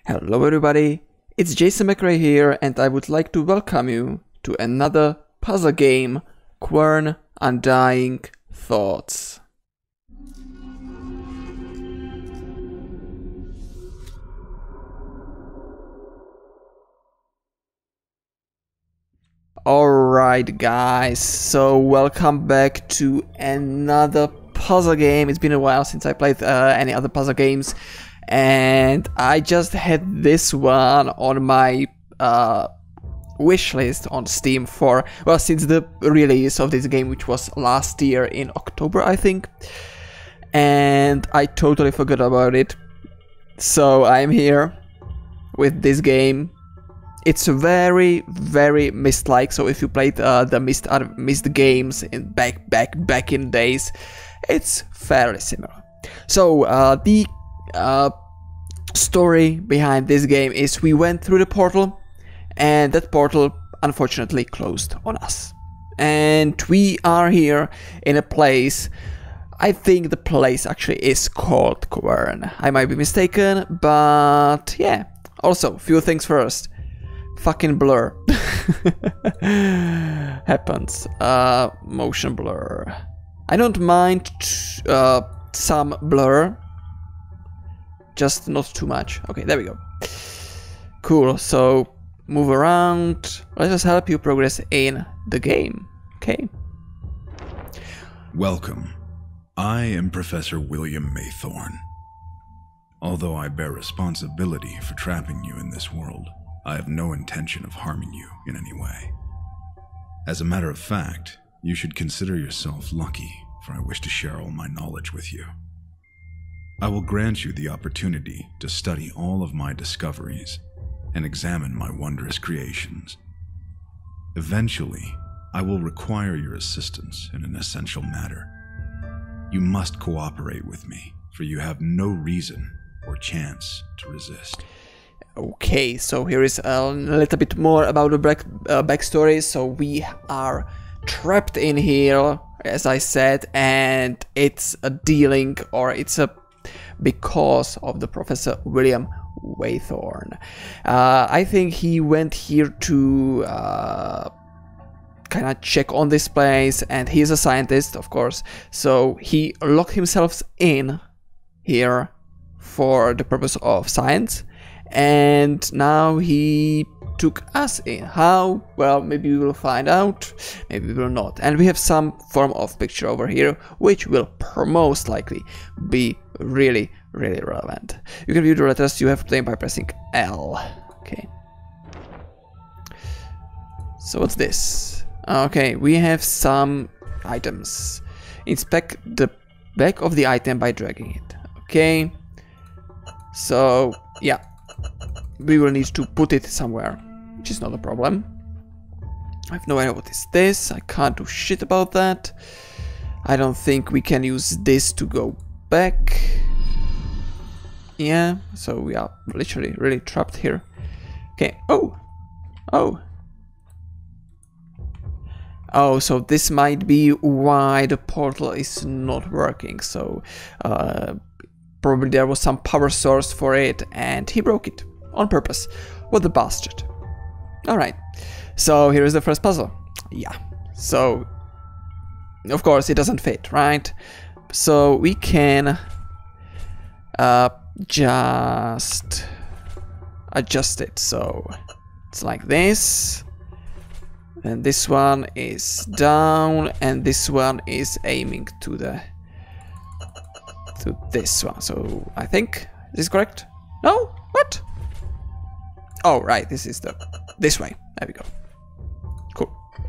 Hello everybody, it's Jason McRae here and I would like to welcome you to another puzzle game, Quern Undying Thoughts. Alright guys, so welcome back to another puzzle game. It's been a while since I played any other puzzle games. And I just had this one on my wish list on Steam for, well, since the release of this game, which was last year in October, I think. And I totally forgot about it. So I'm here with this game. It's very, very Myst-like. So if you played the Myst games in back in days, it's fairly similar. So the story behind this game is we went through the portal and that portal unfortunately closed on us, and we are here in a place. I think the place actually is called Quern. I might be mistaken, but yeah. Also, few things first. Fucking blur happens. Motion blur. I don't mind some blur, just not too much. Okay, there we go. Cool, so move around. Let us help you progress in the game. Okay. Welcome. I am Professor William Maythorn. Although I bear responsibility for trapping you in this world, I have no intention of harming you in any way. As a matter of fact, you should consider yourself lucky, for I wish to share all my knowledge with you. I will grant you the opportunity to study all of my discoveries and examine my wondrous creations. Eventually, I will require your assistance in an essential matter. You must cooperate with me, for you have no reason or chance to resist. Okay, so here is a little bit more about the backstory. So we are trapped in here, as I said, and it's a dealing, or it's a because of the Professor William Maythorn. I think he went here to kind of check on this place, and he's a scientist, of course, so he locked himself in here for the purpose of science, and now he took us in. How? Well, maybe we will find out, maybe we will not. And we have some form of picture over here, which will most likely be really relevant. You can view the letters you have obtained by pressing L. Okay. So what's this? Okay, we have some items. Inspect the back of the item by dragging it. Okay. So, yeah. We will need to put it somewhere, which is not a problem. I have no idea what is this. I can't do shit about that. I don't think we can use this to go back. Yeah, so we are literally really trapped here. Okay. Oh, so this might be why the portal is not working. So probably there was some power source for it and he broke it on purpose. What a bastard. Alright, so here is the first puzzle. Yeah, so of course it doesn't fit, right? So we can just adjust it. So it's like this, and this one is down, and this one is aiming to this one. So I think this is correct. No? What? Oh, right, this is this way. There we go. Cool.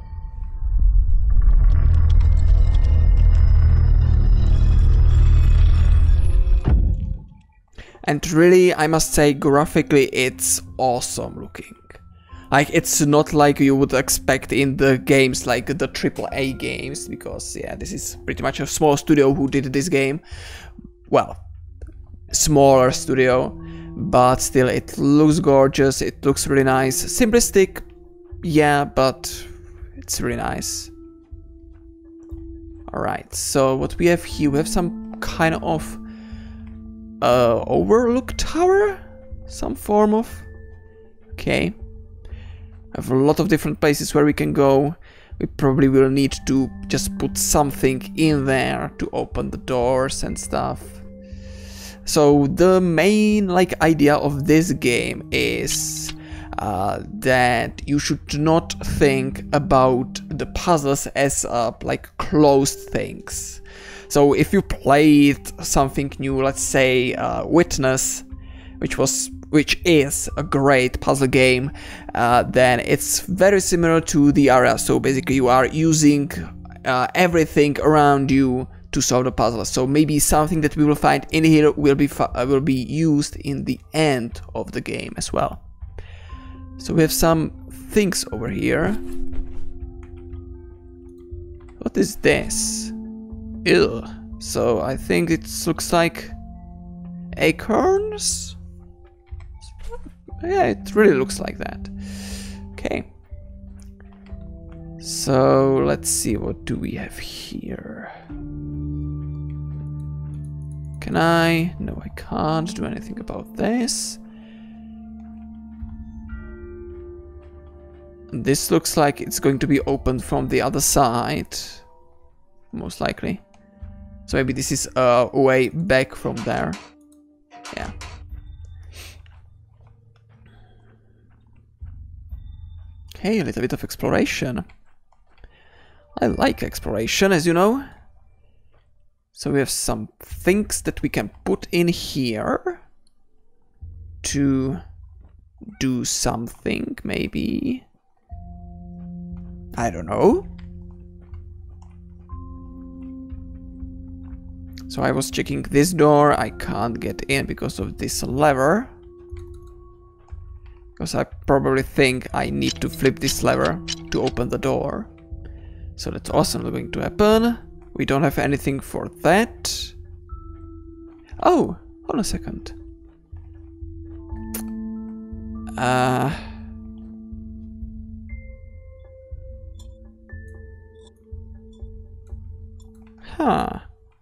And really, I must say, graphically, it's awesome looking. Like, it's not like you would expect in the games, like the AAA games, because, yeah, this is pretty much a small studio who did this game. Well, smaller studio. But still, it looks gorgeous, it looks really nice. Simplistic, yeah, but it's really nice. Alright, so what we have here, we have some kind of overlook tower? some form of. Okay. I have a lot of different places where we can go. We probably will need to just put something in there to open the doors and stuff. So the main idea of this game is that you should not think about the puzzles as closed things. So if you played something new, let's say Witness, which is a great puzzle game, then it's very similar to the area. So basically you are using everything around you to solve the puzzle. So maybe something that we will find in here will be used in the end of the game as well. So we have some things over here. What is this? Ew. So I think it looks like acorns? Yeah, it really looks like that. Okay. So let's see, what do we have here? Can I? No, I can't do anything about this. This looks like it's going to be opened from the other side, most likely. So maybe this is a way back from there. Yeah. Okay, a little bit of exploration. I like exploration, as you know. So we have some things that we can put in here to do something, maybe. I don't know. So I was checking this door. I can't get in because of this lever. Because I probably think I need to flip this lever to open the door. So that's also not going to happen. We don't have anything for that. Oh, hold on a second. Huh.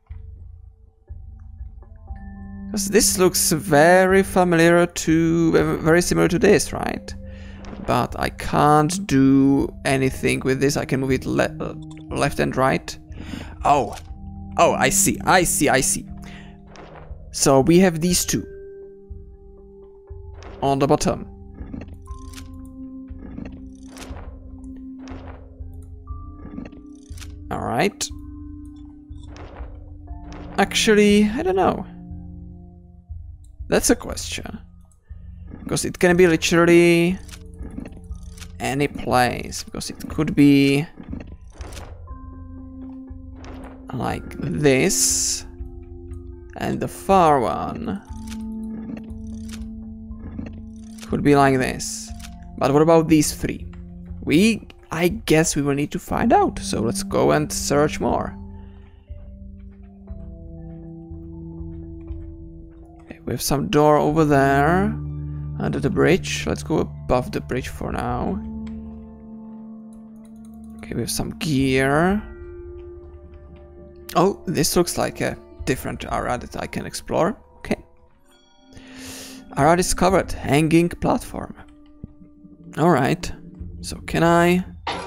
Because this looks very familiar to, very similar to this, right? But I can't do anything with this. I can move it left and right. Oh, I see. So we have these two on the bottom. All right. Actually, I don't know. That's a question. Because it can be literally any place. Because it could be like this. And the far one could be like this. But what about these three? I guess we will need to find out. So let's go and search more. We have some door over there under the bridge. Let's go above the bridge for now. Okay, we have some gear. Oh, this looks like a different area that I can explore. Okay. Area discovered. Hanging platform. Alright. So can I?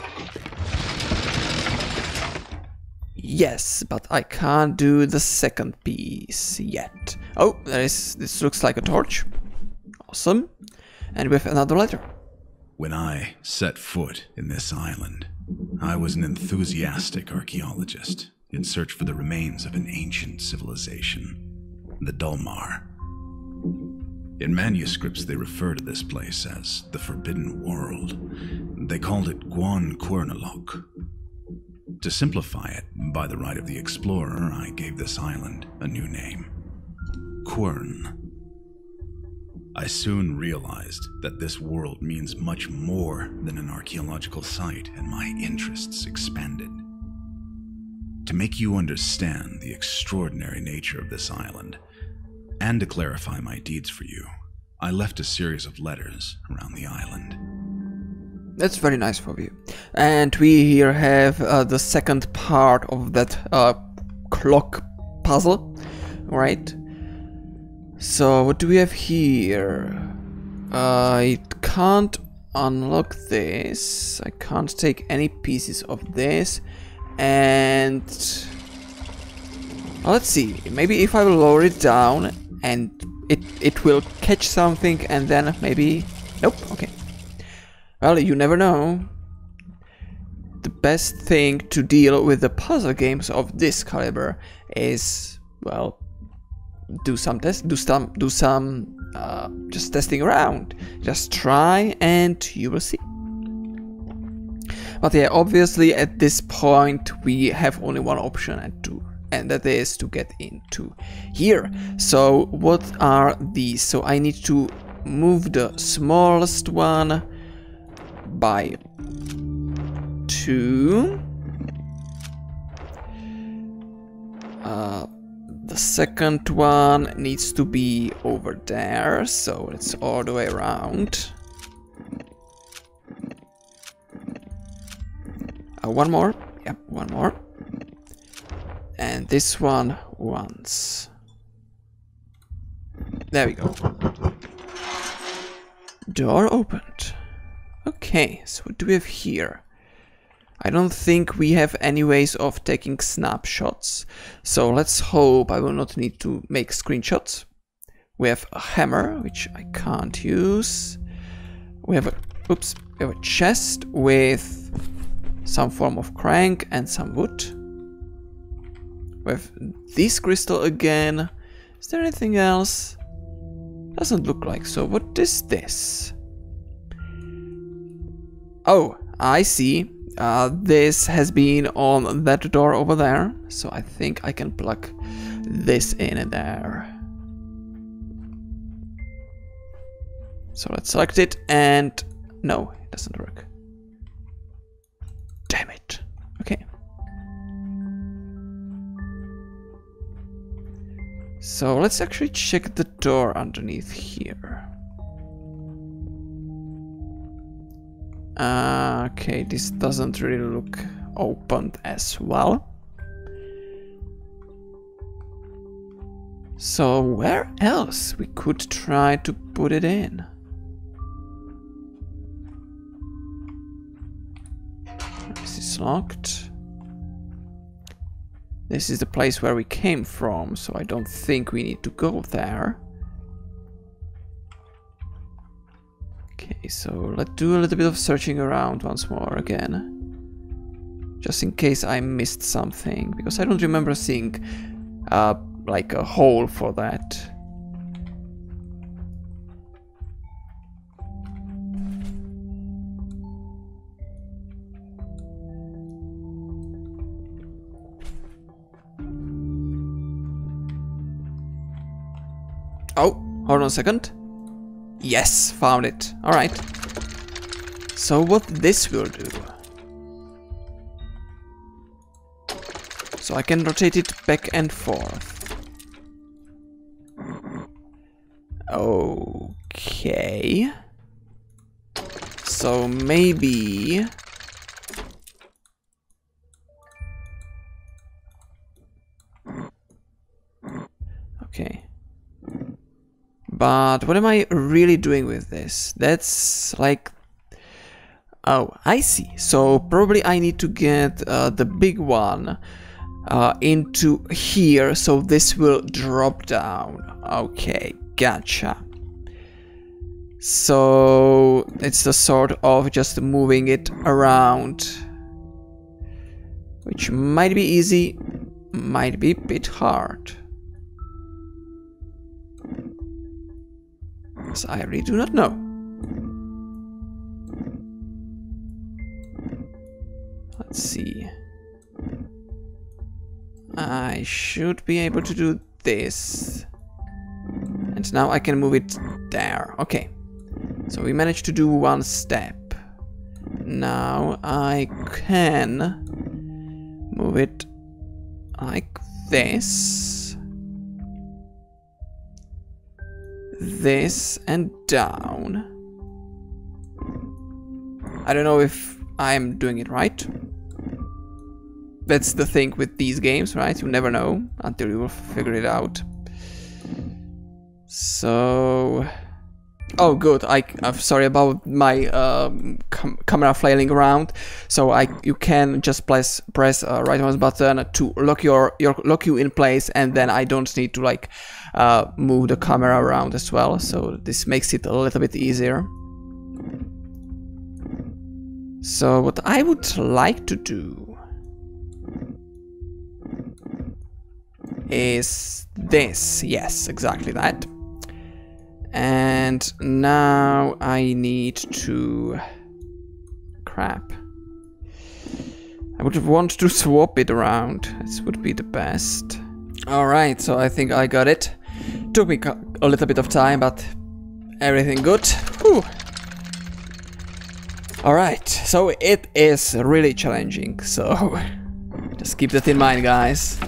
Yes, but I can't do the second piece yet. Oh, this looks like a torch. Awesome. And we have another letter. When I set foot in this island, I was an enthusiastic archaeologist in search for the remains of an ancient civilization, the Dulmar. In manuscripts, they refer to this place as the Forbidden World. They called it Quern. To simplify it, by the right of the explorer, I gave this island a new name. Quern. I soon realized that this world means much more than an archaeological site, and my interests expanded. To make you understand the extraordinary nature of this island, and to clarify my deeds for you, I left a series of letters around the island. That's very nice of you. And we here have the second part of that clock puzzle, right? So what do we have here? I can't unlock this. I can't take any pieces of this. And let's see. Maybe if I lower it down and it will catch something, and then maybe... Nope, okay. Well, you never know. The best thing to deal with the puzzle games of this caliber is, well, do some just testing around. Just try and you will see. But yeah, obviously at this point we have only one option and that is to get into here. So what are these? So I need to move the smallest one by 2. The second one needs to be over there, so it's all the way around. One more. Yep, one more. And this one once. There we go. Door opened. Okay, so what do we have here? I don't think we have any ways of taking snapshots. So let's hope I will not need to make screenshots. We have a hammer, which I can't use. We have a chest with some form of crank and some wood. We have this crystal again. Is there anything else? Doesn't look like so. What is this? Oh, I see. This has been on that door over there, so I think I can plug this in there. So let's select it, and no, it doesn't work. Damn it. Okay. So let's actually check the door underneath here. Okay, this doesn't really look opened as well. So where else we could try to put it in? This is locked. This is the place where we came from, so I don't think we need to go there. Okay, so let's do a little bit of searching around once more again. Just in case I missed something, because I don't remember seeing like a hole for that. Oh, hold on a second. Yes, found it. Alright. So what this will do. So I can rotate it back and forth. Okay. So maybe... Okay. But what am I really doing with this? That's like... Oh, I see. So probably I need to get the big one into here, so this will drop down. Okay, gotcha. So it's the sort of just moving it around, which might be easy, might be a bit hard. So I really do not know. Let's see. I should be able to do this. And now I can move it there. Okay. So we managed to do one step. Now I can move it like this. This and down. I don't know if I'm doing it right. That's the thing with these games, right? You never know until you will figure it out. So Oh, good. I'm sorry about my camera flailing around. So you can just press right mouse button to lock you in place, and then I don't need to like move the camera around as well. So this makes it a little bit easier. So what I would like to do is this. Yes, exactly that. And now I need to... Crap. I would want to swap it around. This would be the best. Alright, so I think I got it. Took me a little bit of time, but everything good. Whew. Alright, so it is really challenging, so just keep that in mind, guys.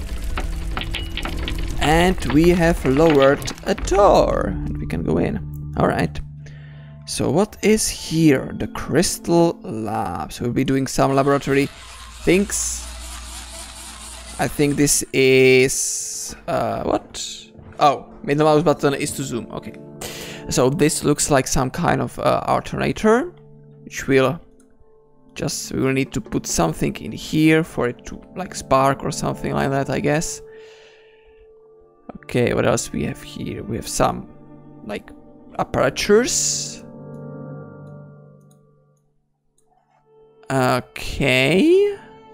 And we have lowered a door, and we can go in. Alright. So what is here? The crystal lab. So we'll be doing some laboratory things. I think this is... what? Oh, the mouse button is to zoom. Okay. So this looks like some kind of alternator, which will we will need to put something in here for it to like spark or something like that, I guess. Okay, what else we have here? We have some like apertures. Okay.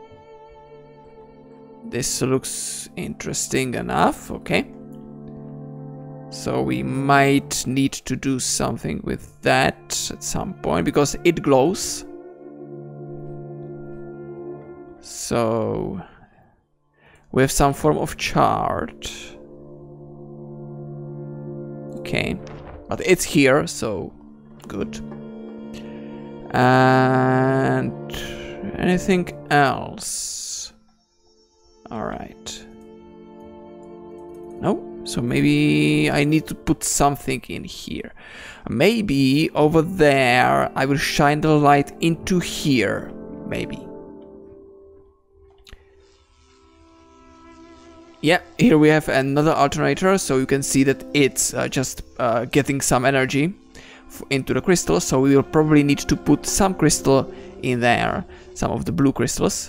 This looks interesting enough. Okay. So we might need to do something with that at some point because it glows. So we have some form of chart. Okay, but it's here, so good. And anything else? All right. No. So maybe I need to put something in here. Maybe over there I will shine the light into here. Maybe. Yeah, here we have another alternator, so you can see that it's just getting some energy into the crystal. So we will probably need to put some crystal in there, some of the blue crystals.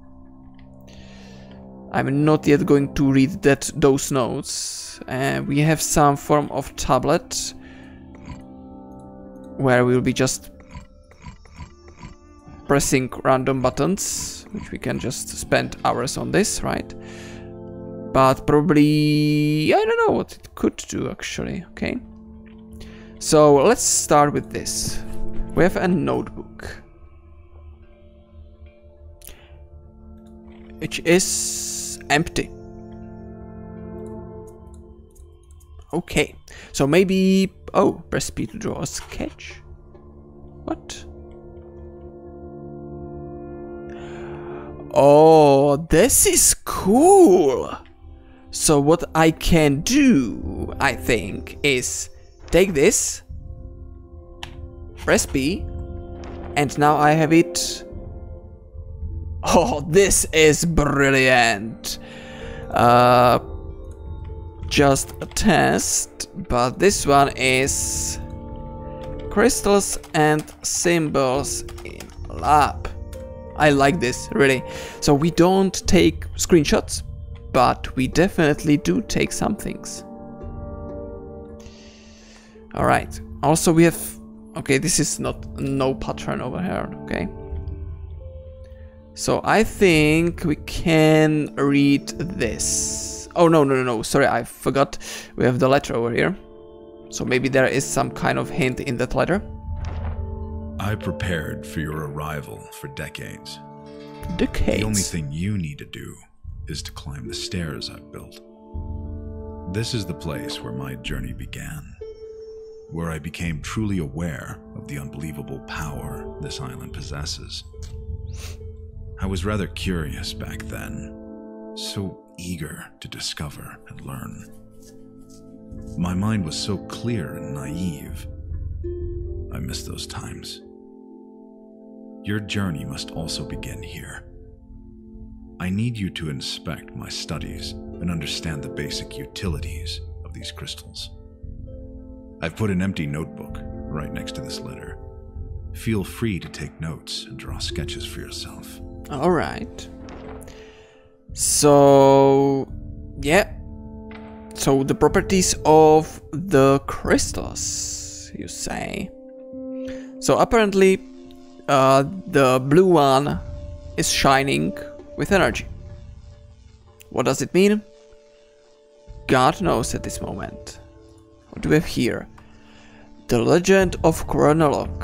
I'm not yet going to read those notes. We have some form of tablet where we'll be just pressing random buttons, which we can just spend hours on this, right? But probably I don't know what it could do actually. Okay, so let's start with this. We have a notebook, which is empty. Okay, so maybe... Oh, press P to draw a sketch. What? Oh, this is cool! So what I can do, I think, is take this, press P, and now I have it. Oh, this is brilliant! Just a test, but this one is crystals and symbols in lab. I like this, really. So we don't take screenshots, but we definitely do take some things. Alright, also we have... Okay, this is no pattern over here, okay? So I think we can read this. Oh, no, sorry, I forgot. We have the letter over here. So maybe there is some kind of hint in that letter. I prepared for your arrival for decades. Decades? The only thing you need to do is to climb the stairs I've built. This is the place where my journey began, where I became truly aware of the unbelievable power this island possesses. I was rather curious back then, so eager to discover and learn. My mind was so clear and naive. I miss those times. Your journey must also begin here. I need you to inspect my studies and understand the basic utilities of these crystals. I've put an empty notebook right next to this letter. Feel free to take notes and draw sketches for yourself. Alright. So, yeah. So the properties of the crystals, you say. So apparently, the blue one is shining with energy. What does it mean? God knows at this moment. What do we have here? The Legend of Quern.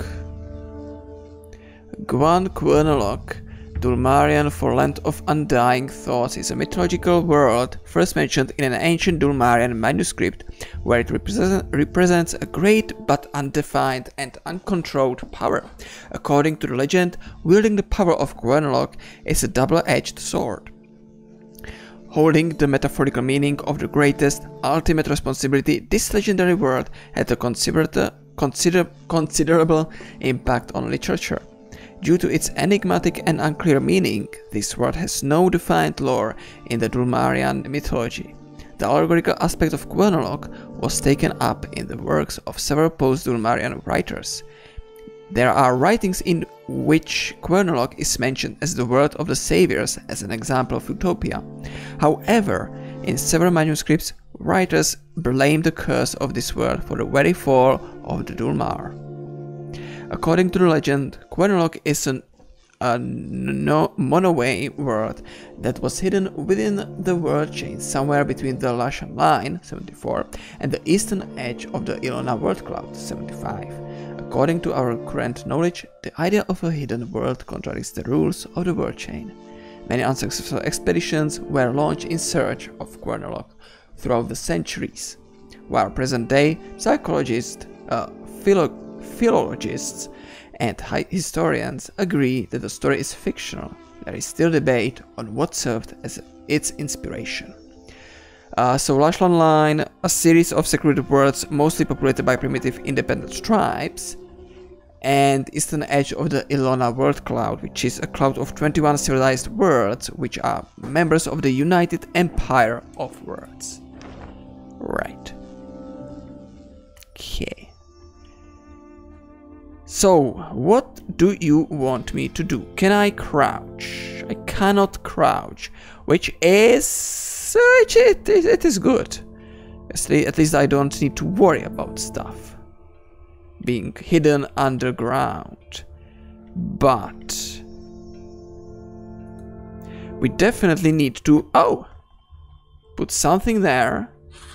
Quern, Dulmarian for Land of Undying Thoughts, is a mythological world first mentioned in an ancient Dulmarian manuscript where it represents a great but undefined and uncontrolled power. According to the legend, wielding the power of Quern is a double-edged sword, holding the metaphorical meaning of the greatest, ultimate responsibility. This legendary world had a considerable impact on literature. Due to its enigmatic and unclear meaning, this world has no defined lore in the Dulmarian mythology. The allegorical aspect of Quern was taken up in the works of several post-Dulmarian writers. There are writings in which Quern is mentioned as the world of the saviors, as an example of utopia. However, in several manuscripts, writers blame the curse of this world for the very fall of the Dulmar. According to the legend, Quern is a monoway world that was hidden within the world chain somewhere between the Lashan line, 74, and the eastern edge of the Ilona world cloud, 75. According to our current knowledge, the idea of a hidden world contradicts the rules of the world chain. Many unsuccessful expeditions were launched in search of Quern throughout the centuries, while present-day psychologists, philologists, and historians agree that the story is fictional. There is still debate on what served as its inspiration. So Lashlan Line, a series of secluded worlds mostly populated by primitive independent tribes, and eastern edge of the Ilona world cloud, which is a cloud of 21 civilized worlds, which are members of the United Empire of Worlds. Right. Okay. So, what do you want me to do? Can I crouch? I cannot crouch, which is... it is good. At least I don't need to worry about stuff being hidden underground. But we definitely need to... oh! Put something there.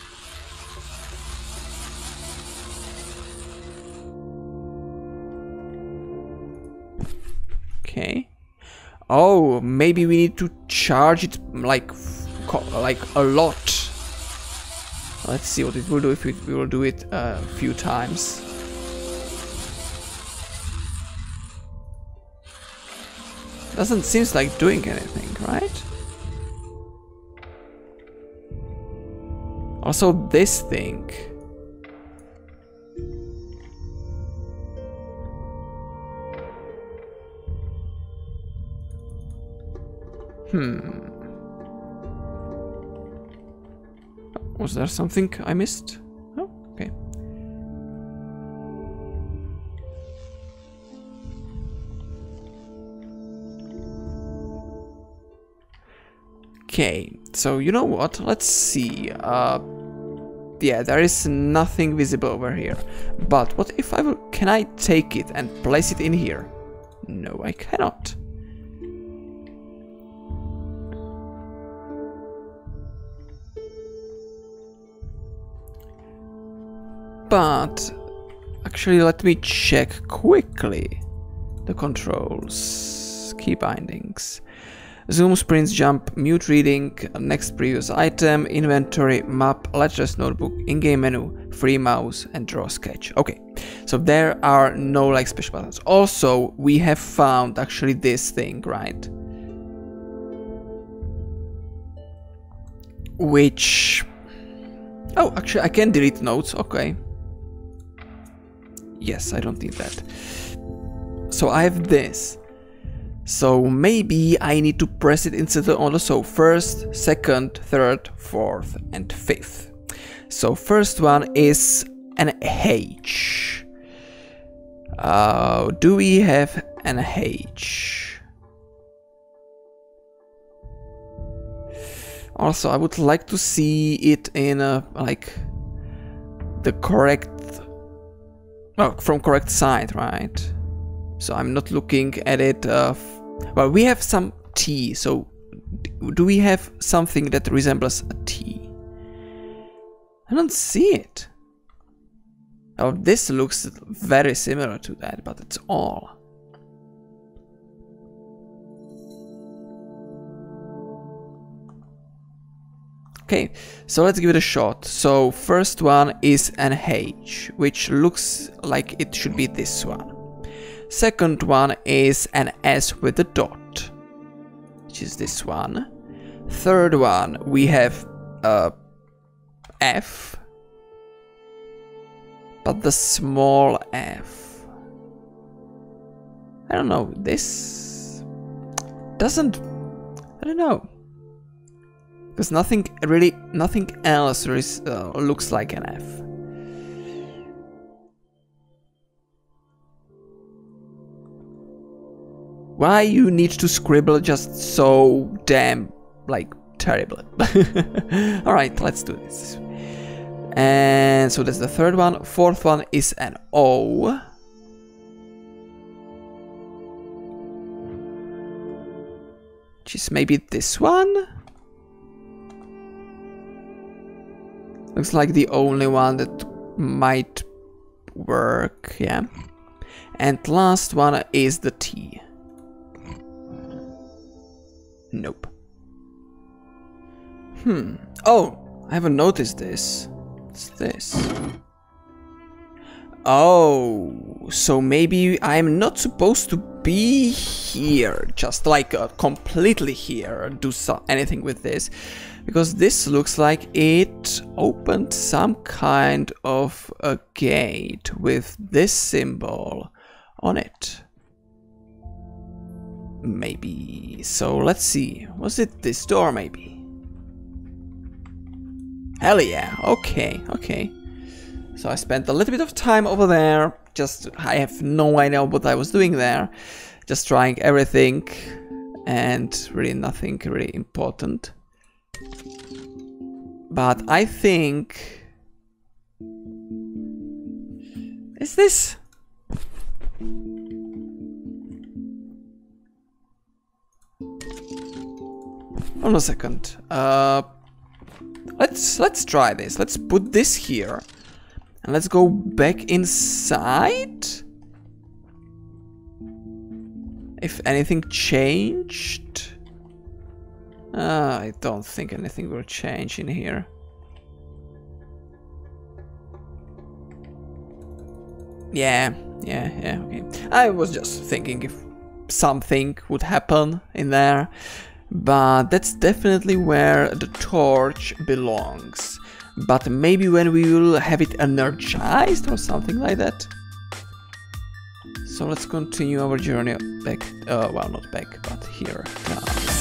Okay. Oh, maybe we need to charge it like a lot. Let's see what it will do if we will do it a few times. Doesn't seem like doing anything, right? Also this thing. Was there something I missed? Oh, okay. Okay, so you know what? Let's see. Yeah, there is nothing visible over here. But what if I will... can I take it and place it in here? No, I cannot. But actually, let me check quickly the controls. Key bindings. Zoom, sprints, jump, mute reading, next previous item, inventory, map, letters, notebook, in-game menu, free mouse, and draw sketch. Okay, so there are no like special buttons. Also, we have found actually this thing, right? Which... oh, actually, I can delete notes. Okay. Yes, I don't need that. So I have this. So maybe I need to press it instead of order. So first, second, third, fourth, and fifth. So first one is an H. Do we have an H? Also, I would like to see it in like the correct, well, from correct side, right? So I'm not looking at it. Well, we have some T. So do we have something that resembles a T? I don't see it. Oh, this looks very similar to that, but it's all. Okay, so let's give it a shot. So first one is an H, which looks like it should be this one. Second one is an S with a dot, which is this one. Third one, we have a F, but the small f. I don't know, this doesn't, I don't know. Because nothing else looks like an F. Why you need to scribble just so damn, like, terrible? Alright, let's do this. And so that's the third one. Fourth one is an O. Which is maybe this one? Looks like the only one that might work, yeah. And last one is the T. Nope. Oh, I haven't noticed this. What's this? Oh, so maybe I'm not supposed to be here, just like completely here, do anything with this. Because this looks like it opened some kind of a gate with this symbol on it. Maybe. So let's see. Was it this door maybe? Hell yeah. Okay, okay. So I spent a little bit of time over there. Just, I have no idea what I was doing there. Just trying everything and really nothing really important. But I think... Is this... Hold on a second. Let's try this. Let's put this here. And let's go back inside. If anything changed. I don't think anything will change in here. Yeah, okay. I was just thinking if something would happen in there. But that's definitely where the torch belongs. But maybe when we will have it energized or something like that. So let's continue our journey back, well, not back, but here.